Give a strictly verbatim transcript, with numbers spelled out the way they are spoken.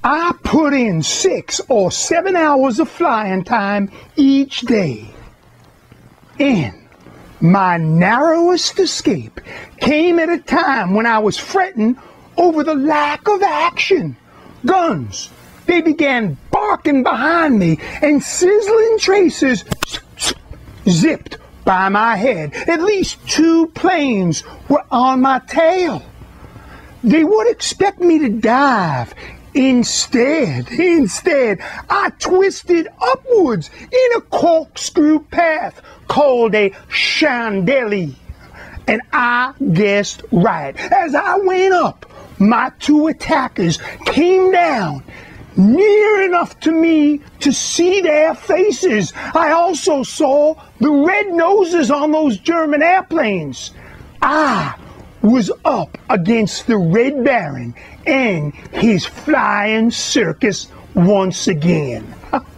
I put in six or seven hours of flying time each day. And my narrowest escape came at a time when I was fretting over the lack of action. Guns, they began barking behind me, and sizzling tracers zipped by my head. At least two planes were on my tail. They would expect me to dive. Instead, instead, I twisted upwards in a corkscrew path called a chandelier. And I guessed right. As I went up, my two attackers came down near enough to me to see their faces. I also saw the red noses on those German airplanes. I was up against the Red Baron and his flying circus once again.